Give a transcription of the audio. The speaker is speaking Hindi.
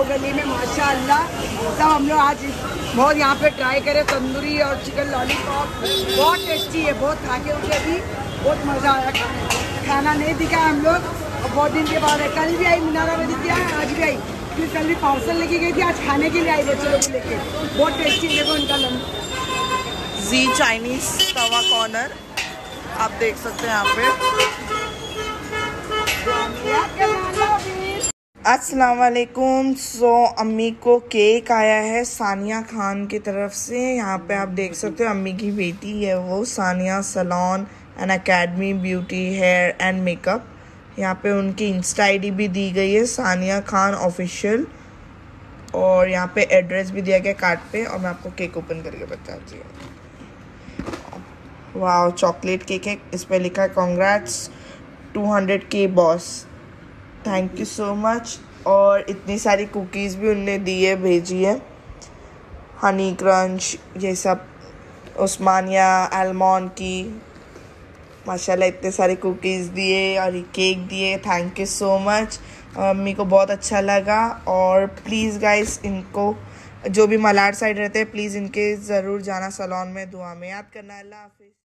गाँव गली में माशाअल्लाह। सब हम लोग आज बहुत यहाँ पे ट्राई करें तंदूरी और चिकन लॉलीपॉप, बहुत टेस्टी है। बहुत खाके उठे अभी, बहुत मज़ा आया खाना नहीं दिखा हम लोग और बहुत दिन के बाद है। कल भी आई मीनारा में दिखी है, आज भी आई, फिर कल भी पार्सल लेके गई थी, आज खाने के लिए आई बच्चों लोग लेके। बहुत टेस्टी है, देखो इनका लंच। जी चाइनीज तवा कॉर्नर आप देख सकते हैं यहाँ पे। अस्सलाम वालेकुम। सो अम्मी को केक आया है सानिया खान की तरफ से। यहाँ पे आप देख सकते हो अम्मी की बेटी है वो, Sania salon and academy beauty hair and makeup. यहाँ पे उनकी इंस्टा आईडी भी दी गई है, सानिया खान ऑफिशियल, और यहाँ पे एड्रेस भी दिया गया कार्ड पे। और मैं आपको केक ओपन करके बताती हूँ। वाह, चॉकलेट केक है, इस पे लिखा है congrats 200K boss, thank you so much. और इतनी सारी कुकीज़ भी उनने दी है, भेजी है, हनी क्रंच ये सब, उस्मानिया आलमंड की, माशाल्लाह इतने सारे कुकीज़ दिए और ये केक दिए, thank you so much. Mummy को बहुत अच्छा लगा। और प्लीज़ गाइस, इनको जो भी मलाड साइड रहते हैं प्लीज़ इनके ज़रूर जाना सैलून में, दुआ में याद करना। अल्लाह हाफिज़।